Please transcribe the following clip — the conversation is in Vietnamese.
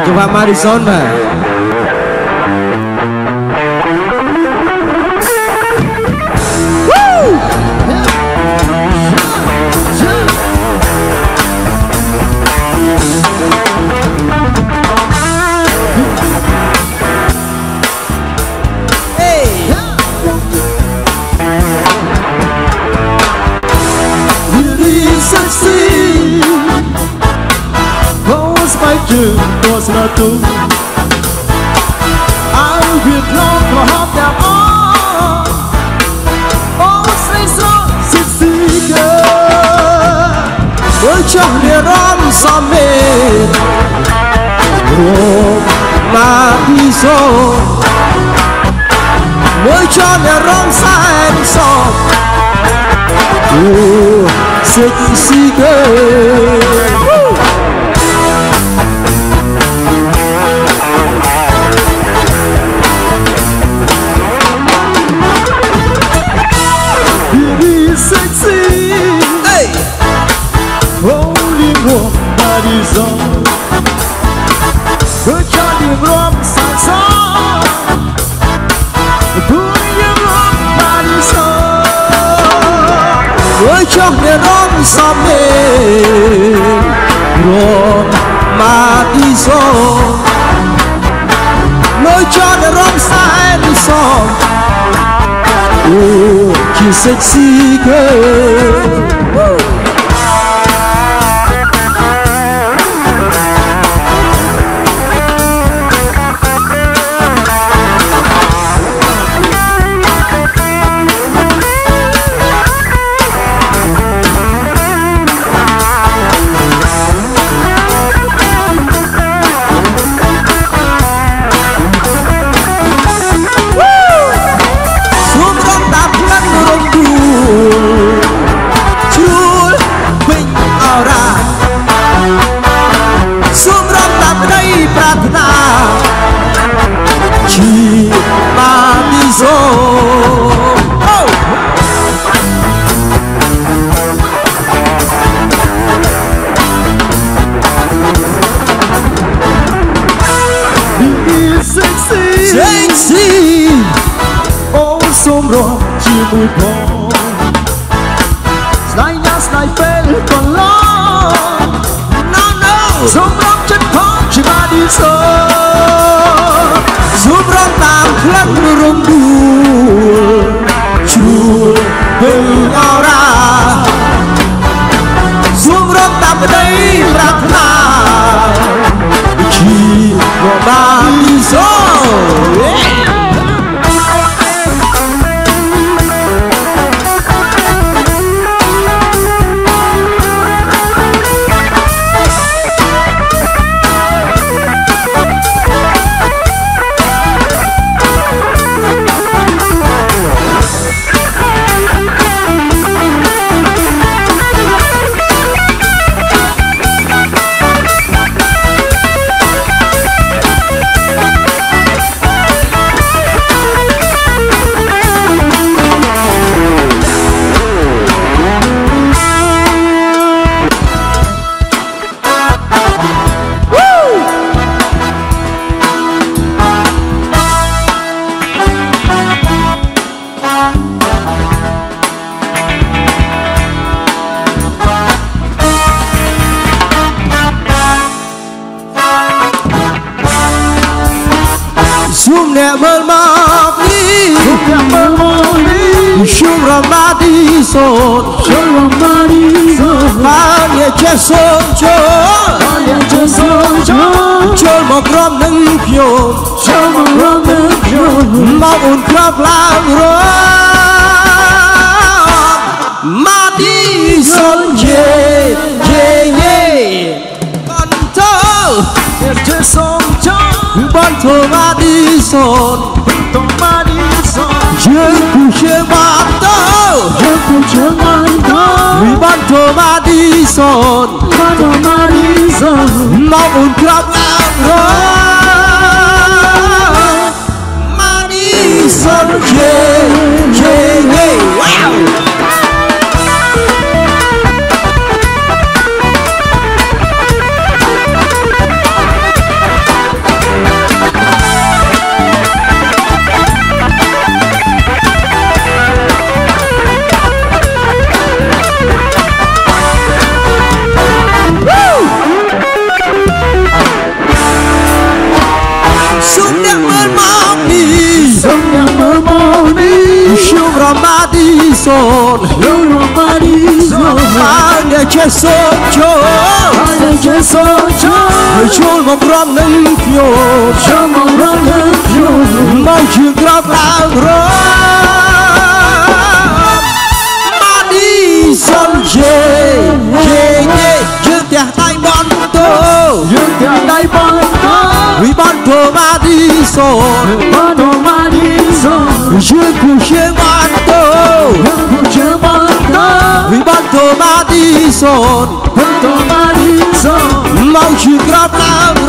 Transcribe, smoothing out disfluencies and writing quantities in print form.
Coba Madison mà. Có là tu ai Việt Nam và hát đẹp ó say gió xịt xì cơ với trong địa ram sa mê mà đi rồi với trong địa ram sa em so xịt xì cơ sexy, hey, only one body's on. Cứ cho điểm rom sáng sáng, cứ điểm rom body's on. với trong điểm rom sao mê rom mà đi rồi, với cho điểm rom sao đi rồi. She sexy girl. Sexy, oh xôm rồi chỉ mùi bò, slide nhá slide fail còn lo, no, xôm rong chân khó chỉ ba đi sơ, giúp rong tạm khăn rung đùa, chua hình ao ra, giúp rong tạm ở đây rạc nào, chỉ có ba đi sơ. Zoom never mati, zoom ramadi son, Mania cheson chol mo grom nâng pion, mau un krab lang ro, mati son ye, banto, cheson banto mati son. Je couche banto, we banto Madison, mau un krab lang ro, Madison, wow. rò ma đi sồn anh để che sốt cho người chôn một rong nơi phiêu mong chuyện grab lang rơ ma đi sồn chê chưa tiệt tay bọn tôi vì bọn tôi ma đi sồn chưa cuộc chiến bọn tôi vì bọn tôi ma đi sồn mong chuyện grab lang